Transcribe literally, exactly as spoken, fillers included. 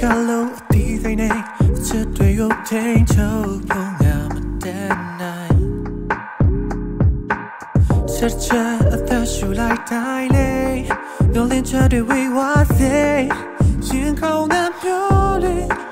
ကလို့အသီးစိမ့်နဲ့အချစ်တွေကိုထိန်ချုပ်ပုံရမတဲ့နိုင်ဆက်ချက်အသက်ရှူလိုက်တိုင်းလေမျောလင်းချက်တွေဝေဝါစေရင်ကောင်းတဲ့ပြောလေ